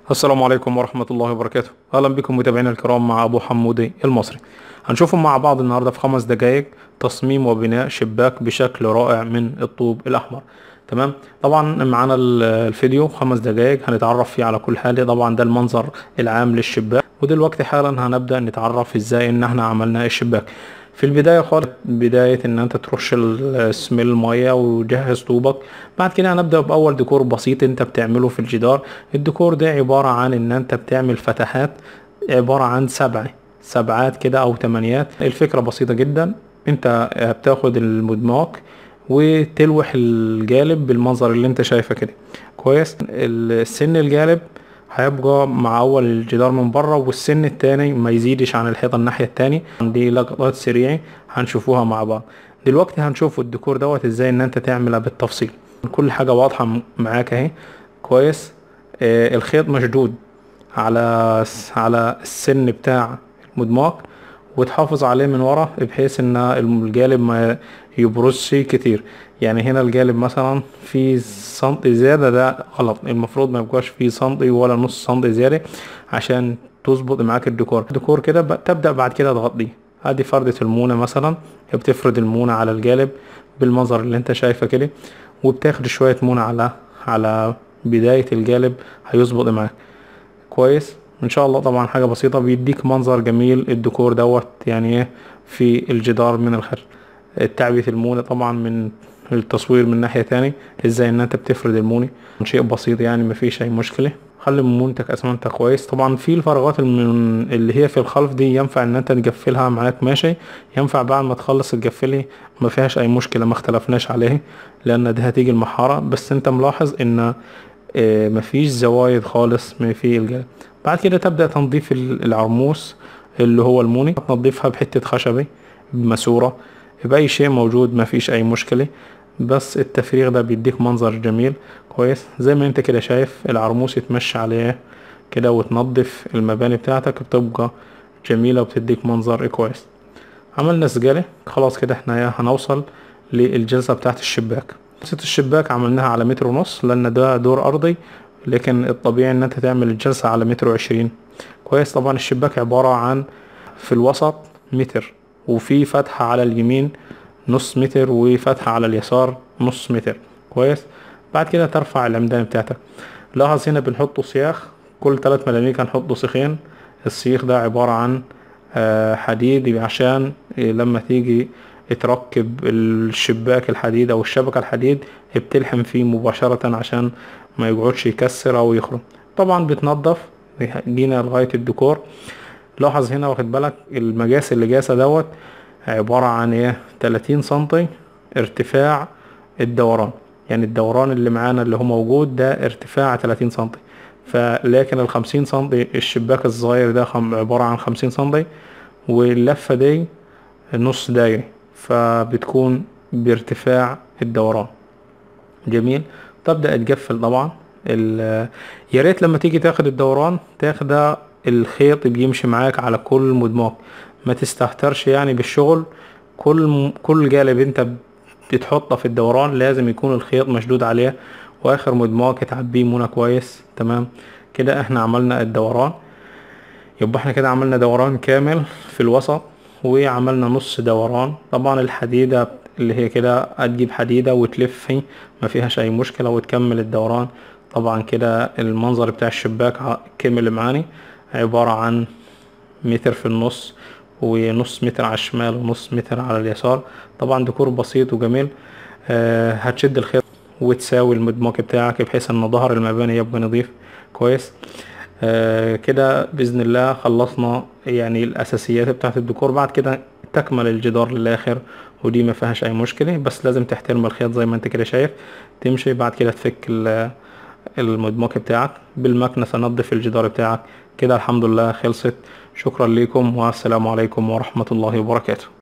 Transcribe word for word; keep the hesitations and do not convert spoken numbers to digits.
السلام عليكم ورحمة الله وبركاته. أهلا بكم متابعينا الكرام مع أبو حمودي المصري. هنشوفهم مع بعض النهاردة في خمس دقايق تصميم وبناء شباك بشكل رائع من الطوب الأحمر. تمام. طبعا معانا ال- الفيديو خمس دقايق هنتعرف فيه على كل حاجة. طبعا ده المنظر العام للشباك، ودلوقتي حالا هنبدأ نتعرف ازاي ان احنا عملنا الشباك. في البداية خالص، بداية ان انت ترش السميل المية وجهز طوبك. بعد كده هنبدأ بأول ديكور بسيط انت بتعمله في الجدار. الديكور ده عبارة عن ان انت بتعمل فتحات، عبارة عن سبع سبعات كده او تمانيات. الفكرة بسيطة جدا. انت بتاخد المدماك وتلوح الجالب بالمنظر اللي انت شايفه كده. كويس. السن الجالب هيبقى مع اول الجدار من بره، والسن التاني ما يزيدش عن الحيطه الناحيه التاني. دي لقطات سريعه هنشوفوها مع بعض. دلوقتي هنشوف الديكور دوت ازاي ان انت تعملها بالتفصيل. كل حاجه واضحه م- معاك اهي. كويس. آه الخيط مشدود على على السن بتاع المدماك، وتحافظ عليه من ورا بحيث ان الجالب ما يبرزش كتير. يعني هنا الجالب مثلا في سنتي زيادة، ده غلط. المفروض ما يبقاش فيه سنتي ولا نص سنتي زيادة عشان تظبط معاك الديكور. الديكور كده ب- تبدأ بعد كده تغطيه. ادي فردة المونة مثلا، بتفرد المونة على الجالب بالمنظر اللي انت شايفه كده، وبتاخد شوية مونة على على بداية الجالب، هيظبط معاك. كويس ان شاء الله. طبعا حاجة بسيطة بيديك منظر جميل الديكور دوت، يعني ايه، في الجدار من الخلف. تعبئة المونة طبعا من التصوير من ناحية تاني، ازاي ان انت بتفرد المونة. شيء بسيط يعني مفيش اي مشكلة. خلي مونتك اسمنتها كويس. طبعا في الفراغات الم- اللي هي في الخلف دي ينفع ان انت تقفلها معاك ماشي. ينفع بعد ما تخلص تقفلها، ما فيهاش اي مشكلة، ما اختلفناش عليه، لان ده هتيجي المحارة. بس انت ملاحظ ان آه، مفيش زوايد خالص ما في الجلد. بعد كده تبدأ تنظيف ال- العرموس اللي هو الموني. تنظيفها بحتة خشبة، بماسورة، بأي شيء موجود، مفيش أي مشكلة. بس التفريغ ده بيديك منظر جميل. كويس. زي ما انت كده شايف العرموس يتمشى عليه كده، وتنظف المباني بتاعتك بتبقى جميلة وبتديك منظر كويس. عملنا سجالة خلاص كده. احنا هنوصل للجلسة بتاعت الشباك. جلسة الشباك عملناها على متر ونص لأن ده دور أرضي، لكن الطبيعي إن أنت تعمل الجلسة على متر وعشرين. كويس. طبعا الشباك عبارة عن في الوسط متر، وفي فتحة على اليمين نص متر، وفتحة على اليسار نص متر. كويس. بعد كده ترفع العمدان بتاعتك. لاحظ هنا بنحطه سياخ. كل ثلاث ملاميك هنحطه سيخين. السيخ ده عبارة عن آه، حديد، عشان لما تيجي تركب الشباك الحديد او الشبكة الحديد بتلحم فيه مباشرة عشان ما يقعدش يكسر او يخرم. طبعا بتنضف. جينا لغاية الديكور. لاحظ هنا، واخد بالك المقاس اللي قاسه دوت عبارة عن ايه، تلاتين سنتي ارتفاع الدوران. يعني الدوران اللي معانا اللي هو موجود ده ارتفاع تلاتين سنتي. فلكن الخمسين سنتي الشباك الصغير ده خم- عبارة عن خمسين سنتي، واللفة دي نص دايرة، فبتكون بارتفاع الدوران. جميل. تبدأ تقفل طبعا. ال- يا ريت لما تيجي تاخد الدوران تاخد الخيط بيمشي معاك على كل مدماج. ما تستهترش يعني بالشغل. كل كل جالب انت بتحطه في الدوران لازم يكون الخيط مشدود عليه، واخر مدماج تعبيه منى كويس. تمام. كده احنا عملنا الدوران. يبقى احنا كده عملنا دوران كامل في الوسط، وعملنا نص دوران. طبعا الحديدة اللي هي كده هتجيب حديدة وتلفي، ما فيهاش اي مشكلة، وتكمل الدوران. طبعا كده المنظر بتاع الشباك ع- كمل معاني. عبارة عن متر في النص، ونص متر على الشمال، ونص متر على اليسار. طبعا ديكور بسيط وجميل. آه هتشد الخيط وتساوي المدماج بتاعك بحيث ان ظهر المباني يبقى نظيف. كويس. آه كده بإذن الله خلصنا يعني الأساسيات بتاعة الديكور. بعد كده تكمل الجدار للآخر، ودي ما فيهاش أي مشكلة. بس لازم تحترم الخيط زي ما انت كده شايف. تمشي بعد كده تفك ال- المدمج بتاعك بالمكنسة، تنظف الجدار بتاعك. كده الحمد لله خلصت. شكرا لكم، والسلام عليكم ورحمة الله وبركاته.